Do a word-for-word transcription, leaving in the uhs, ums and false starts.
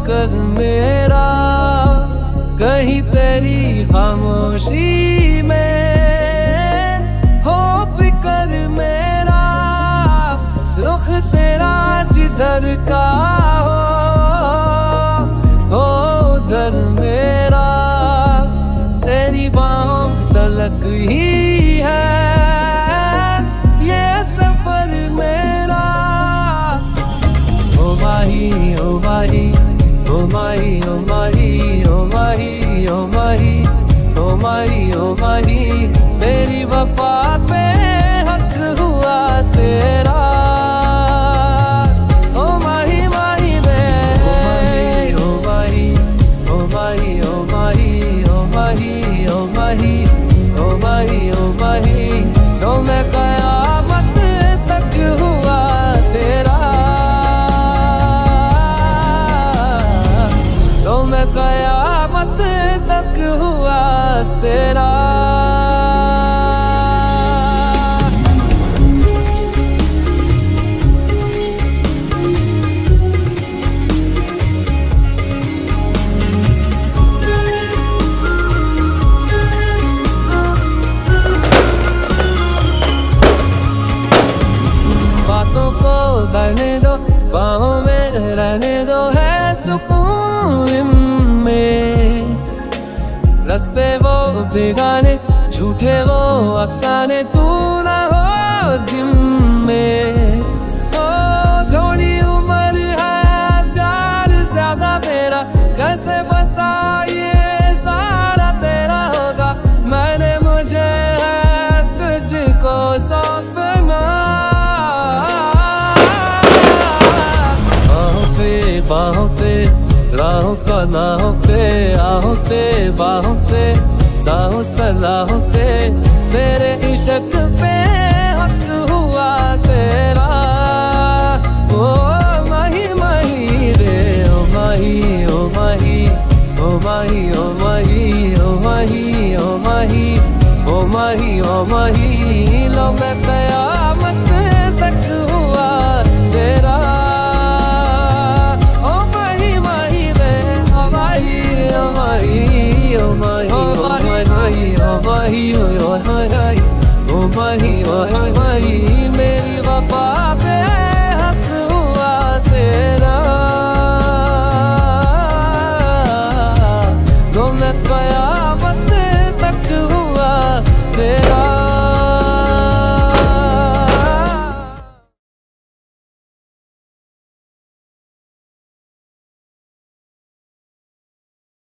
कर मेरा कहीं तेरी खामोशी में हो फिक्र मेरा, रुख तेरा जिधर का हो उधर मेरा, तेरी बाहों तलक ही है ये सफर मेरा। ओ माही ओ माही ओ माही ओ माही ओ माही ओ माही ओ माही ओ माही, तेरी वफा पे हक हुआ तेरा। ओ माही माही रे ओ माही ओ माही ओ माही ओ माही ओ माही ओ माही ओ माही, तो मैं कयामत तक हुआ तेरा, तो मैं कयामत तक हुआ तेरा। बातों को करने दो, बाहों में रहने दो, है सुकून में रस्ते वो बेगाने, झूठे वो अफसाने, तू न हो जिम में। ओ थोड़ी उम्र है प्यार ज्यादा मेरा, कैसे बताइए सारा तेरा होगा, मैंने मुझे है तुझको सौंपना। बाहों पे राहों का ना होते, आहों पे बाहों पे साहों सलाहों पे, मेरे इश्क पे हक हुआ तेरा। ओ माही माही रे ओ माही ओ माही ओ माही ओ माही ओ माही ओ माही ओ माही ओ माही, लो मैं कयामत तक हुआ तेरा। Oh my, oh my, oh my, oh my, oh my, oh my, oh my, oh my.